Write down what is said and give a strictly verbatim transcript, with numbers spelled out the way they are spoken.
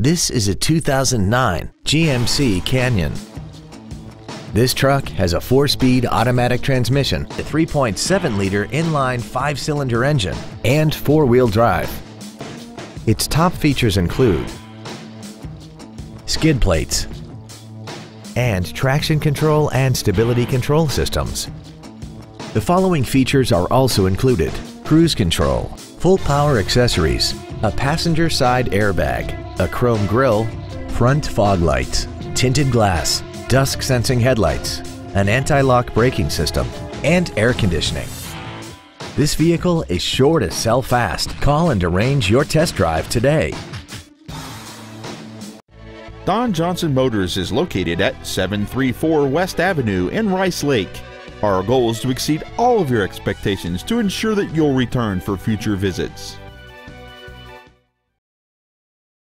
This is a two thousand nine G M C Canyon. This truck has a four-speed automatic transmission, a three point seven liter inline five-cylinder engine, and four-wheel drive. Its top features include skid plates and traction control and stability control systems. The following features are also included: cruise control, full power accessories, a passenger side airbag, a chrome grille, front fog lights, tinted glass, dusk sensing headlights, an anti-lock braking system, and air conditioning. This vehicle is sure to sell fast. Call and arrange your test drive today. Don Johnson Motors is located at seven thirty-four West Avenue in Rice Lake. Our goal is to exceed all of your expectations to ensure that you'll return for future visits.